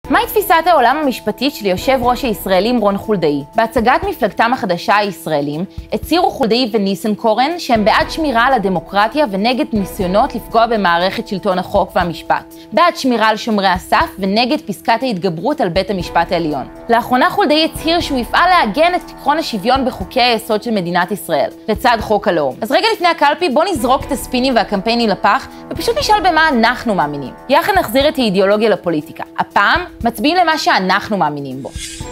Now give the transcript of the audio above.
מהי תפיסת העולם המשפטית של יושב ראש הישראלים רון חולדאי? בהצגת מפלגתם החדשה הישראלים, הצהירו חולדאי וניסנקורן שהם בעד שמירה על הדמוקרטיה ונגד ניסיונות לפגוע במערכת שלטון החוק והמשפט, בעד שמירה על שומרי הסף ונגד פסקת ההתגברות על בית המשפט העליון. לאחרונה חולדאי הצהיר שהוא יפעל לעגן את עקרון השוויון בחוקי היסוד של מדינת ישראל, לצד חוק הלאום. אז רגע לפני הקלפי בוא נזרוק את הספינים והקמפיינים לפח ופשוט נשאל במה אנחנו מאמינים. יחד נחזיר את האידיאולוגיה לפוליטיקה. הפעם מצביעים למה שאנחנו מאמינים בו.